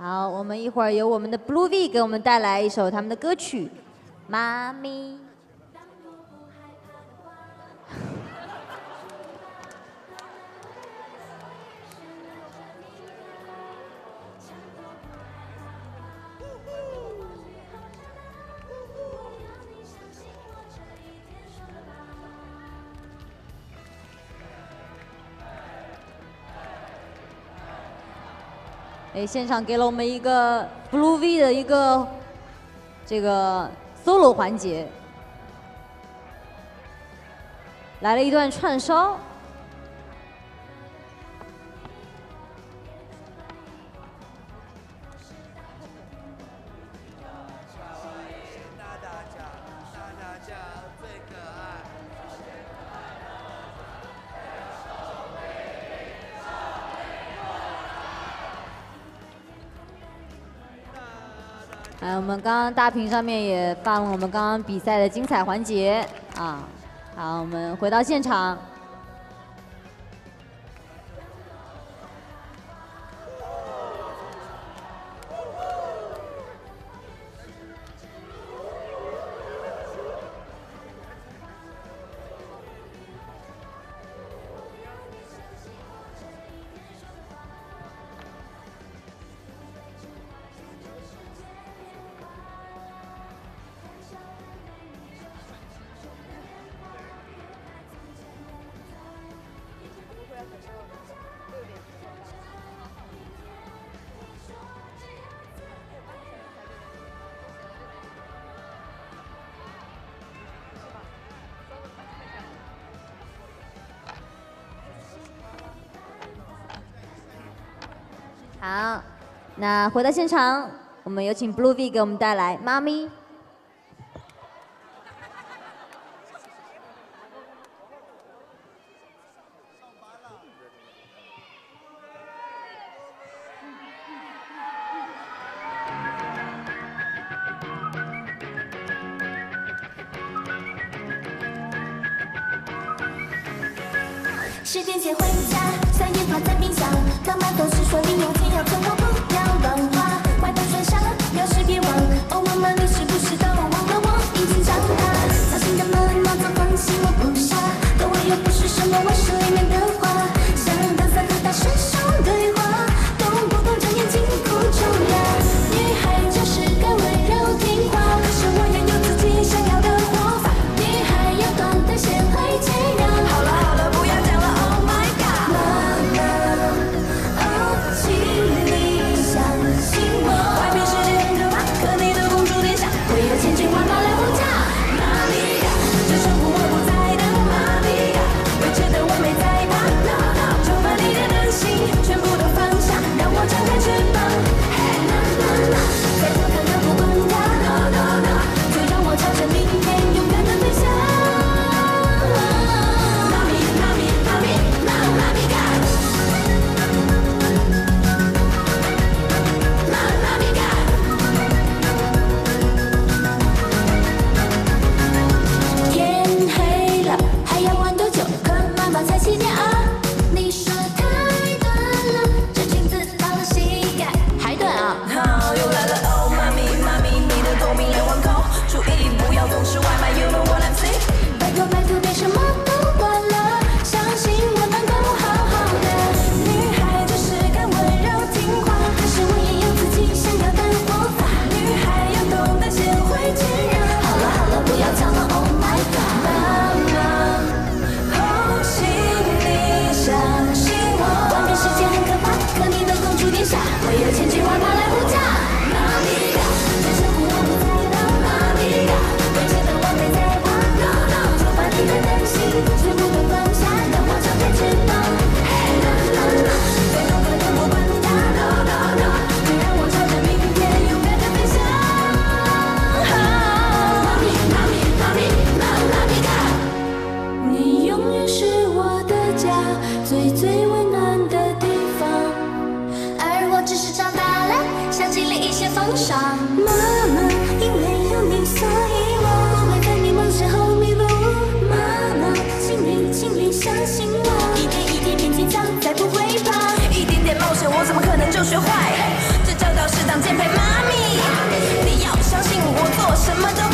好，我们一会儿由我们的 Blue V 给我们带来一首他们的歌曲《妈咪》。现场给了我们一个 Blue V 的一个这个 solo 环节，来了一段串烧。我们刚刚大屏上面也放了我们刚刚比赛的精彩环节啊。好，我们回到现场。好，那回到现场，我们有请 Blue V 给我们带来《妈咪》。 10点前回家，3点放在冰箱。干妈都是说零用钱要存，我不要乱花。买到双上，要是别忘。哦，妈妈，你是不是都忘了我已经长大？操心的妈妈总放心，我不傻。可我又不是什么我心里面的话，想当三和大师兄对话，动不动就眼睛哭肿呀。女孩就是该温柔听话，可是我也有自己想要的活法。女孩要懂得先会谦让。好了好了，不要讲了。 就学坏，这教导是么都